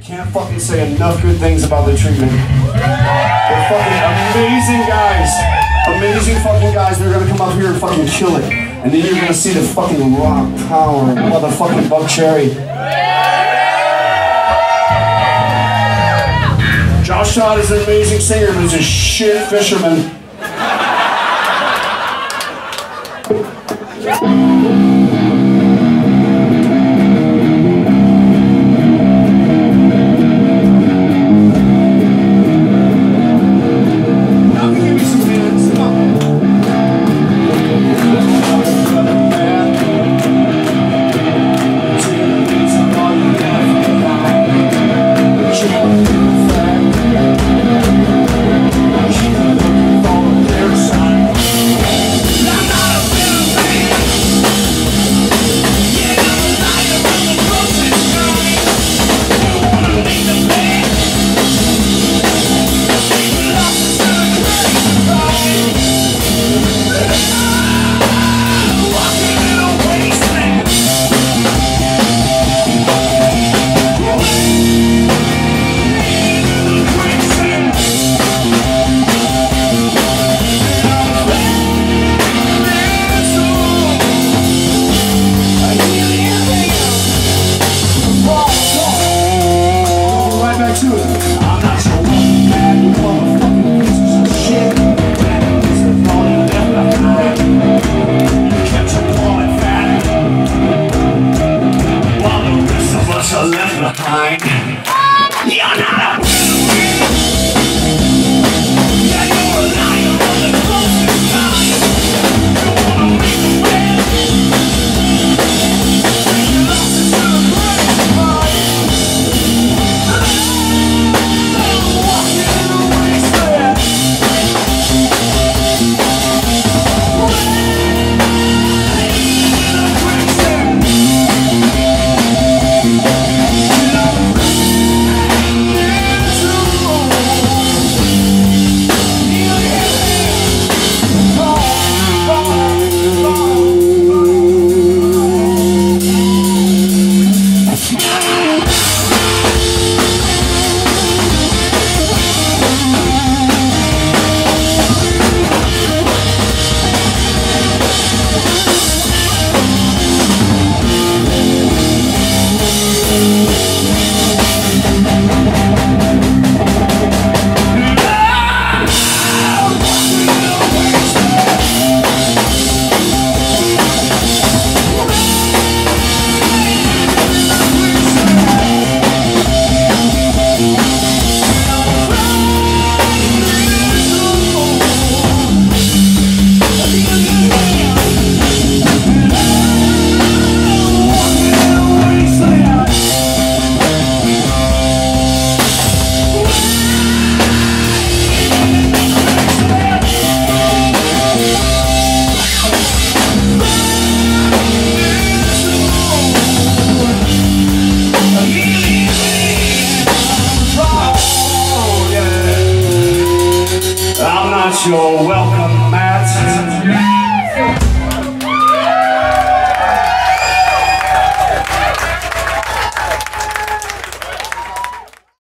Can't fucking say enough good things about the treatment. They're fucking amazing guys. Amazing fucking guys. They're gonna come up here and fucking kill it. And then you're gonna see the fucking rock power motherfucking Buck Cherry. Josh Todd is an amazing singer, but he's a shit fisherman. You're welcome.